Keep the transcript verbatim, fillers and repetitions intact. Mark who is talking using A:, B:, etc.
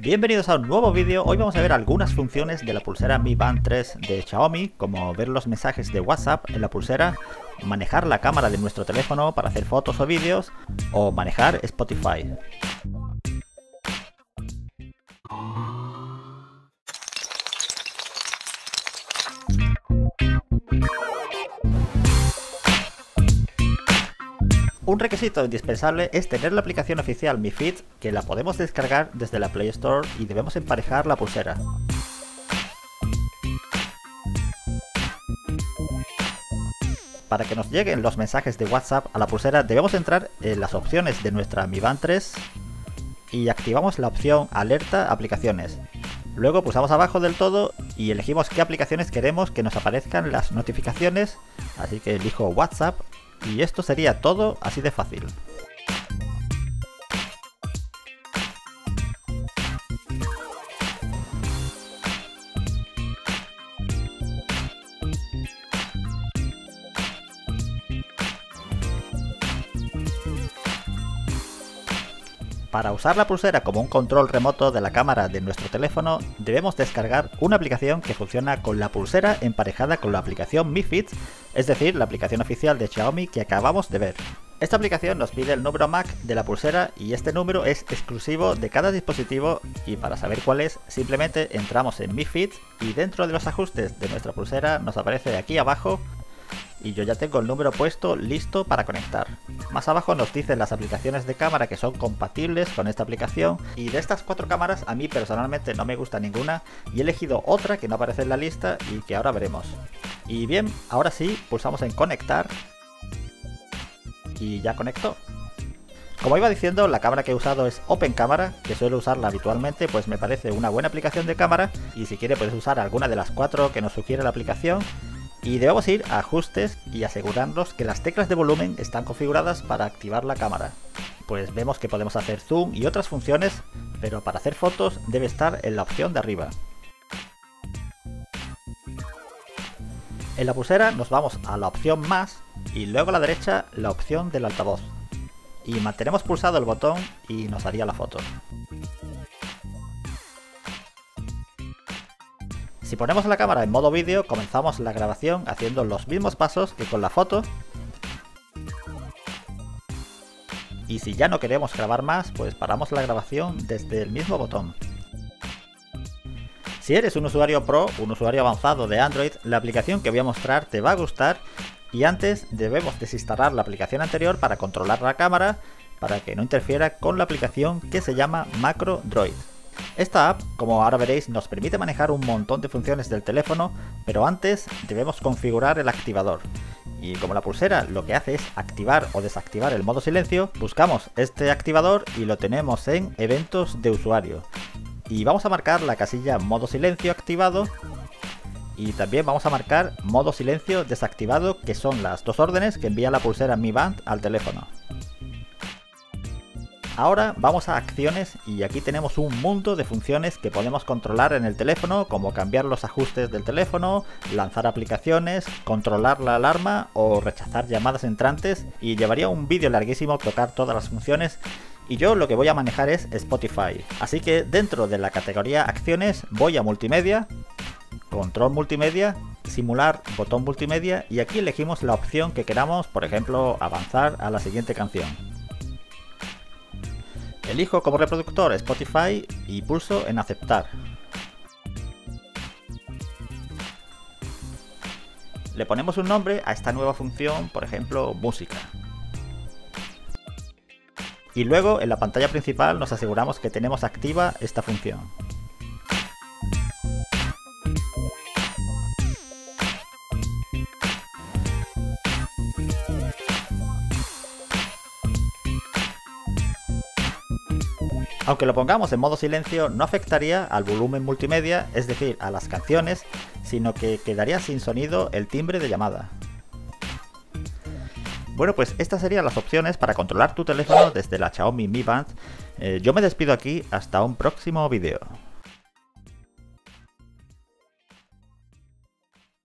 A: Bienvenidos a un nuevo vídeo. Hoy vamos a ver algunas funciones de la pulsera Mi Band tres de Xiaomi, como ver los mensajes de WhatsApp en la pulsera, manejar la cámara de nuestro teléfono para hacer fotos o vídeos, o manejar Spotify. Un requisito indispensable es tener la aplicación oficial Mi Fit, que la podemos descargar desde la Play Store y debemos emparejar la pulsera. Para que nos lleguen los mensajes de WhatsApp a la pulsera debemos entrar en las opciones de nuestra Mi Band tres y activamos la opción Alerta Aplicaciones. Luego pulsamos abajo del todo y elegimos qué aplicaciones queremos que nos aparezcan las notificaciones, así que elijo WhatsApp. Y esto sería todo así de fácil. Para usar la pulsera como un control remoto de la cámara de nuestro teléfono, debemos descargar una aplicación que funciona con la pulsera emparejada con la aplicación Mi Fit, es decir, la aplicación oficial de Xiaomi que acabamos de ver. Esta aplicación nos pide el número M A C de la pulsera y este número es exclusivo de cada dispositivo, y para saber cuál es, simplemente entramos en Mi Fit y dentro de los ajustes de nuestra pulsera nos aparece aquí abajo. Y yo ya tengo el número puesto listo para conectar. Más abajo nos dicen las aplicaciones de cámara que son compatibles con esta aplicación, y de estas cuatro cámaras a mí personalmente no me gusta ninguna y he elegido otra que no aparece en la lista y que ahora veremos. Y bien, ahora sí, pulsamos en conectar y ya conectó. Como iba diciendo, la cámara que he usado es Open Camera, que suelo usarla habitualmente, pues me parece una buena aplicación de cámara, y si quiere puedes usar alguna de las cuatro que nos sugiere la aplicación. Y debemos ir a ajustes y asegurarnos que las teclas de volumen están configuradas para activar la cámara. Pues vemos que podemos hacer zoom y otras funciones, pero para hacer fotos debe estar en la opción de arriba. En la pulsera nos vamos a la opción más y luego a la derecha la opción del altavoz. Y mantenemos pulsado el botón y nos haría la foto. Si ponemos la cámara en modo vídeo, comenzamos la grabación haciendo los mismos pasos que con la foto. Y si ya no queremos grabar más, pues paramos la grabación desde el mismo botón. Si eres un usuario pro, un usuario avanzado de Android, la aplicación que voy a mostrar te va a gustar, y antes debemos desinstalar la aplicación anterior para controlar la cámara, para que no interfiera con la aplicación que se llama Macro Droid. Esta app, como ahora veréis, nos permite manejar un montón de funciones del teléfono, pero antes debemos configurar el activador. Y como la pulsera lo que hace es activar o desactivar el modo silencio, buscamos este activador y lo tenemos en Eventos de usuario. Y vamos a marcar la casilla modo silencio activado, y también vamos a marcar modo silencio desactivado, que son las dos órdenes que envía la pulsera Mi Band al teléfono. Ahora vamos a acciones y aquí tenemos un mundo de funciones que podemos controlar en el teléfono, como cambiar los ajustes del teléfono, lanzar aplicaciones, controlar la alarma o rechazar llamadas entrantes, y llevaría un vídeo larguísimo tocar todas las funciones, y yo lo que voy a manejar es Spotify. Así que dentro de la categoría acciones voy a multimedia, control multimedia, simular botón multimedia, y aquí elegimos la opción que queramos, por ejemplo avanzar a la siguiente canción. Elijo como reproductor Spotify y pulso en aceptar. Le ponemos un nombre a esta nueva función, por ejemplo, música. Y luego en la pantalla principal nos aseguramos que tenemos activa esta función. Aunque lo pongamos en modo silencio, no afectaría al volumen multimedia, es decir, a las canciones, sino que quedaría sin sonido el timbre de llamada. Bueno, pues estas serían las opciones para controlar tu teléfono desde la Xiaomi Mi Band. Eh, yo me despido aquí, hasta un próximo vídeo.